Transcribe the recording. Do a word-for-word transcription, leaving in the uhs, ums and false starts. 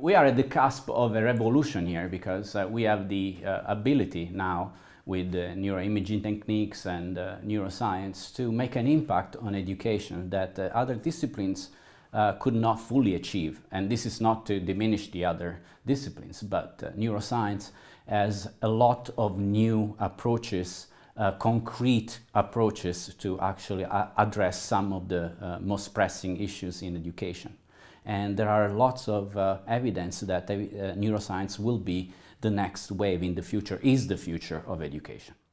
we are at the cusp of a revolution here, because uh, we have the uh, ability now with uh, neuroimaging techniques and uh, neuroscience to make an impact on education that uh, other disciplines uh, could not fully achieve. And this is not to diminish the other disciplines, but uh, neuroscience has a lot of new approaches, uh, concrete approaches to actually uh, address some of the uh, most pressing issues in education. And there are lots of uh, evidence that uh, neuroscience will be the next wave in the future, is the future of education.